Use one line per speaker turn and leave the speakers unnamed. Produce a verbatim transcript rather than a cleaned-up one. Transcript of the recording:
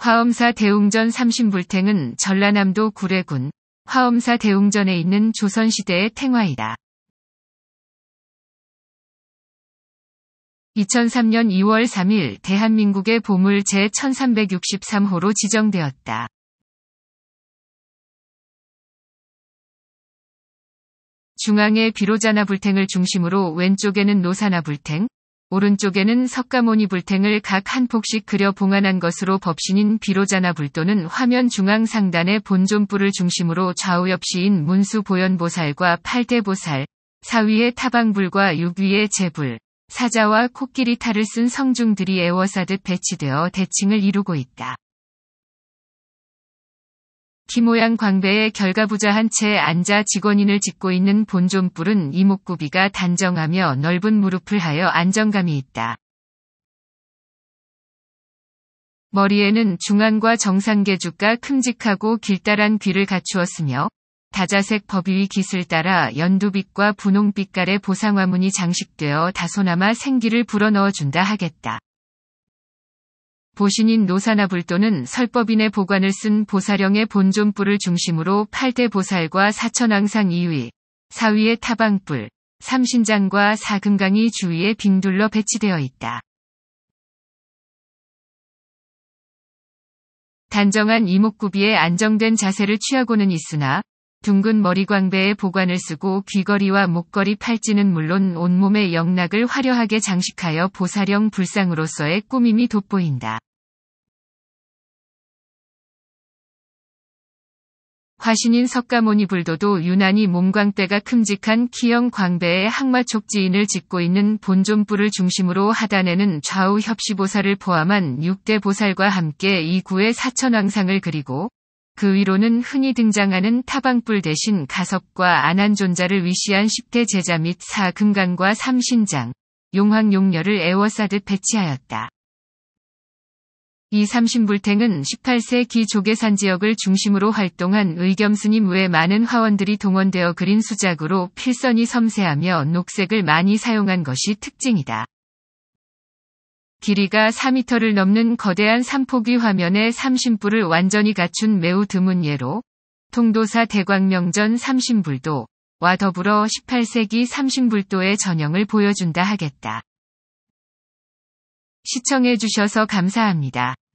화엄사 대웅전 삼신불탱은 전라남도 구례군 화엄사 대웅전에 있는 조선시대의 탱화이다. 이천삼 년 이월 삼일 대한민국의 보물 제천삼백육십삼 호로 지정되었다. 중앙에 비로자나불탱을 중심으로 왼쪽에는 노사나불탱, 오른쪽에는 석가모니불탱을 각 한 폭씩 그려 봉안한 것으로 법신인 비로자나불도는 화면 중앙 상단의 본존뿔을 중심으로 좌우엽시인 문수보현보살과 팔대보살, 사위의 타방불과 육위의 제불, 사자와 코끼리 탈을 쓴 성중들이 에워싸듯 배치되어 대칭을 이루고 있다. 키모양 광배에 결가부자 한 채 앉아 직원인을 짓고 있는 본존뿔은 이목구비가 단정하며 넓은 무릎을 하여 안정감이 있다. 머리에는 중안과 정상계주가 큼직하고 길다란 귀를 갖추었으며 다자색 법위 깃을 따라 연두빛과 분홍빛깔의 보상화문이 장식되어 다소나마 생기를 불어넣어준다 하겠다. 보신인 노사나불도는 설법인의 보관을 쓴 보살형의 본존뿔을 중심으로 팔대보살과 사천왕상 이위, 사위의 타방뿔, 삼신장과 사금강이 주위에 빙둘러 배치되어 있다. 단정한 이목구비에 안정된 자세를 취하고는 있으나 둥근 머리광배에 보관을 쓰고 귀걸이와 목걸이 팔찌는 물론 온몸의 영락을 화려하게 장식하여 보살형 불상으로서의 꾸밈이 돋보인다. 화신인 석가모니불도도 유난히 몸광배가 큼직한 키형 광배에 항마촉지인을 짓고 있는 본존뿔을 중심으로 하단에는 좌우 협시보살을 포함한 육 대 보살과 함께 이 구의 사천왕상을 그리고 그 위로는 흔히 등장하는 타방뿔 대신 가섭과 안한존자를 위시한 십 대 제자 및 사금강과 삼신장, 용황용녀를 에워싸듯 배치하였다. 이 삼신불탱은 십팔 세기 조계산 지역을 중심으로 활동한 의겸스님 외 많은 화원들이 동원되어 그린 수작으로 필선이 섬세하며 녹색을 많이 사용한 것이 특징이다. 길이가 사 미터를 넘는 거대한 삼폭위 화면에 삼신뿔을 완전히 갖춘 매우 드문 예로 통도사 대광명전 삼신불도와 더불어 십팔 세기 삼신불도의 전형을 보여준다 하겠다. 시청해주셔서 감사합니다.